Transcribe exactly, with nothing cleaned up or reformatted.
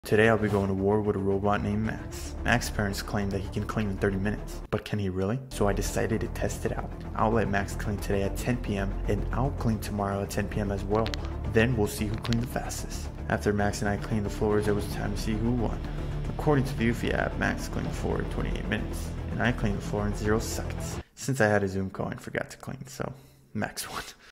Today I'll be going to war with a robot named Max. Max's parents claim that he can clean in thirty minutes, but can he really? So I decided to test it out. I'll let Max clean today at ten p m and I'll clean tomorrow at ten p m as well. Then we'll see who cleaned the fastest. After Max and I cleaned the floors, it was time to see who won. According to the Eufy app, Max cleaned the floor in twenty-eight minutes, and I cleaned the floor in zero seconds. Since I had a Zoom call and forgot to clean, so Max won.